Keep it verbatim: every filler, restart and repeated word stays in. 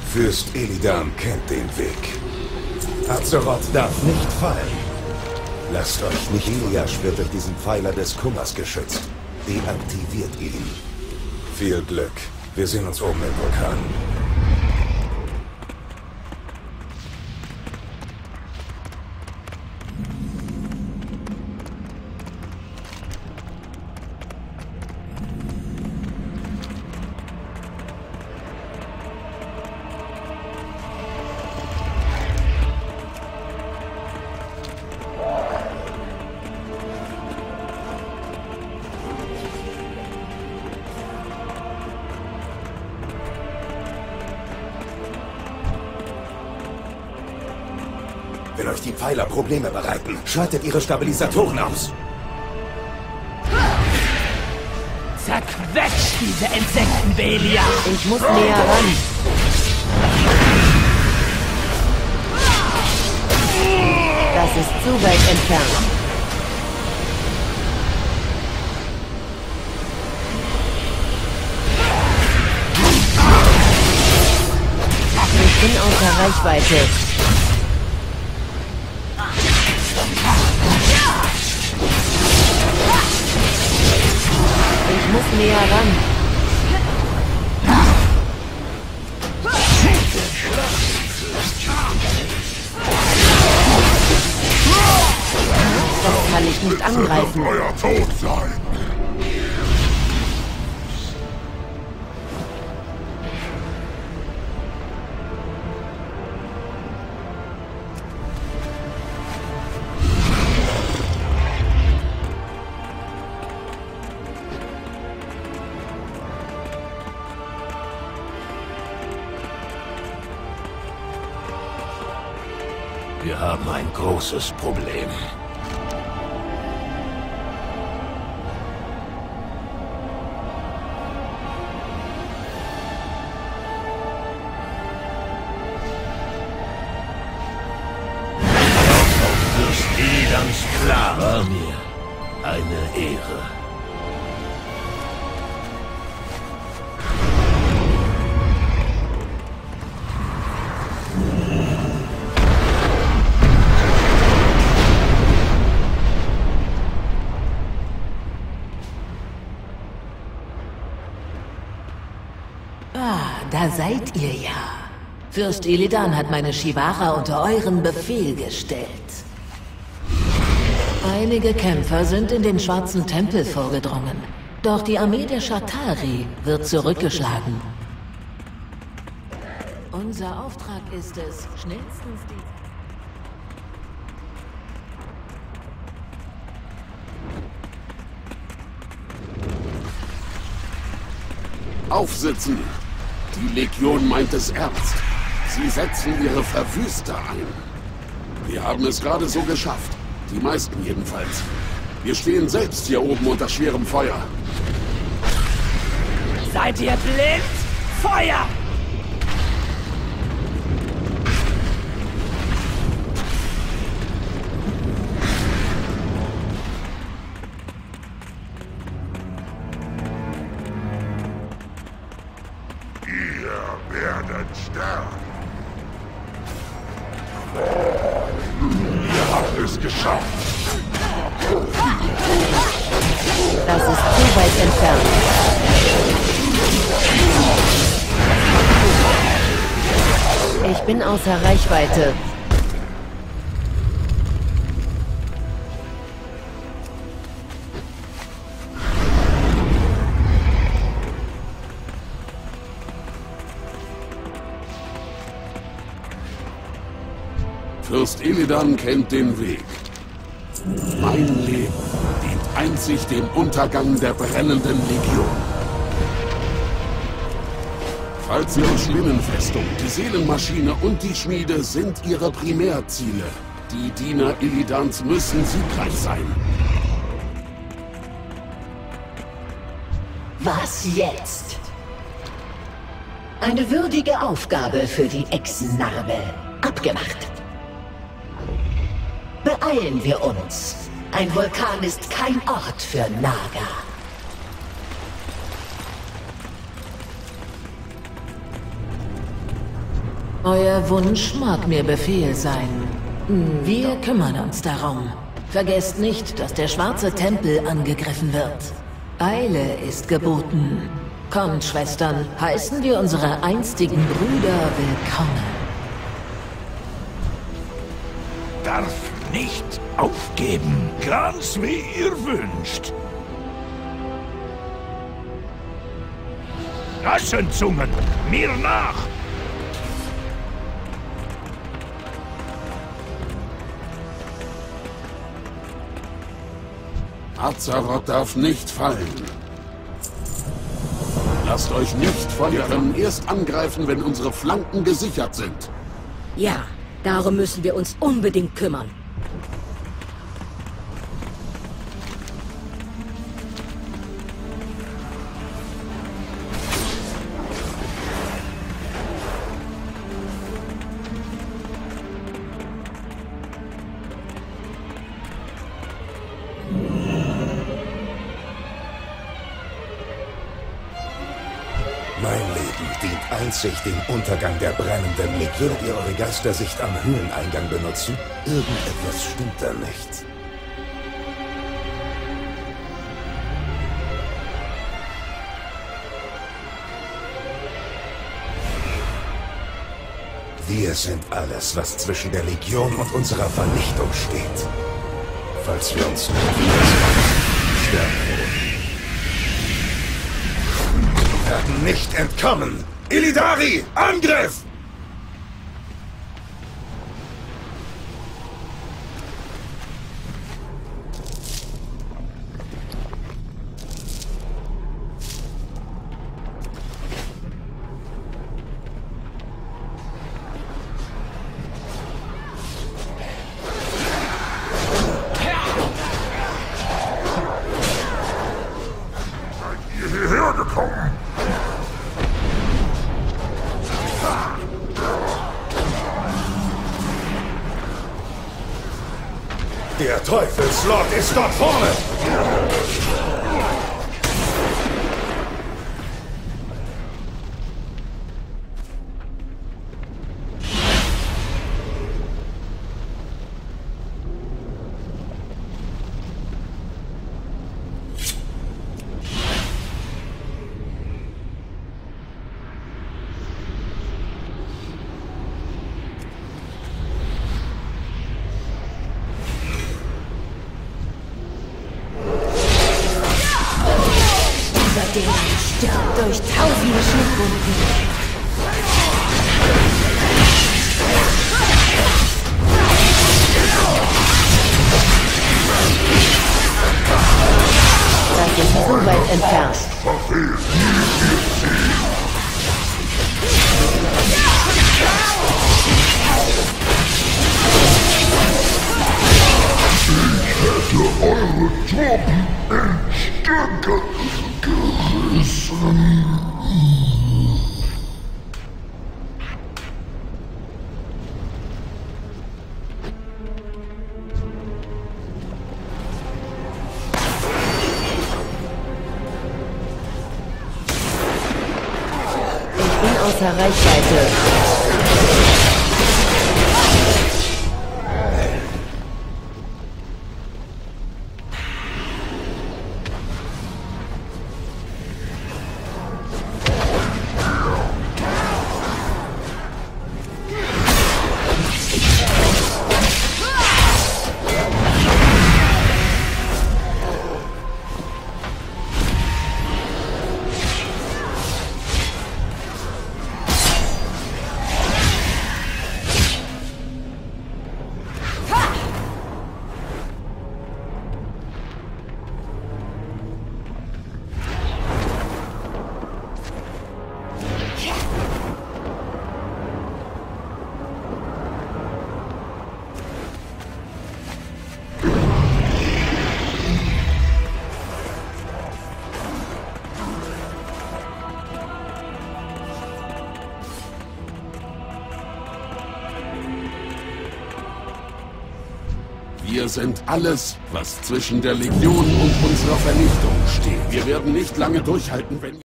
Fürst Illidan kennt den Weg. Azeroth darf nicht fallen. Lasst euch nicht... Iliasch wird durch diesen Pfeiler des Kummers geschützt. Deaktiviert ihn. Viel Glück. Wir sehen uns oben im Vulkan. Wenn euch die Pfeiler Probleme bereiten, schaltet ihre Stabilisatoren aus. Zerquetscht diese Insekten, Belia! Ich muss näher ran. Das ist zu weit entfernt. Ich bin außer Reichweite. Ich muss näher ran. Das kann ich nicht angreifen. Euer Tod sein. Wir haben ein großes Problem. Fürst Illidans Plan war mir eine Ehre. Ah, da seid ihr ja. Fürst Illidan hat meine Shivara unter euren Befehl gestellt. Einige Kämpfer sind in den Schwarzen Tempel vorgedrungen. Doch die Armee der Shatari wird zurückgeschlagen. Unser Auftrag ist es, schnellstens die... Aufsitzen! Die Legion meint es ernst. Sie setzen ihre Verwüster ein. Wir haben es gerade so geschafft. Die meisten jedenfalls. Wir stehen selbst hier oben unter schwerem Feuer. Seid ihr blind? Feuer! Ihr werdet sterben. Ihr habt es geschafft. Das ist zu weit entfernt. Ich bin außer Reichweite. Fürst Illidan kennt den Weg. Mein Leben dient einzig dem Untergang der brennenden Legion. Falls ihre Spinnenfestung, die Seelenmaschine und die Schmiede sind ihre Primärziele. Die Diener Illidans müssen siegreich sein. Was jetzt? Eine würdige Aufgabe für die Echsennarbe. Abgemacht. Beeilen wir uns. Ein Vulkan ist kein Ort für Naga. Euer Wunsch mag mir Befehl sein. Wir kümmern uns darum. Vergesst nicht, dass der Schwarze Tempel angegriffen wird. Eile ist geboten. Kommt, Schwestern, heißen wir unsere einstigen Brüder willkommen. Darf nicht aufgeben, ganz wie ihr wünscht. Aschenzungen, mir nach! Azeroth darf nicht fallen. Lasst euch nicht feuern. Wir können erst angreifen, wenn unsere Flanken gesichert sind. Ja, darum müssen wir uns unbedingt kümmern. Mein Leben dient einzig dem Untergang der brennenden Legion. Würdet ihr eure Geistersicht am Höhleneingang benutzen? Irgendetwas stimmt da nicht. Wir sind alles, was zwischen der Legion und unserer Vernichtung steht. Falls wir uns nicht wiedersehen, sterben wir. Wir werden nicht entkommen! Illidari, Angriff! Hierher gekommen! Der Teufelslord ist dort vorne! Der stirbt durch tausende Schnittwunden. Das ist zu weit entfernt. Ich hätte eure Truppen in Stücke gerissen. Ich bin außer Reichweite. Wir sind alles, was zwischen der Legion und unserer Vernichtung steht. Wir werden nicht lange durchhalten, wenn...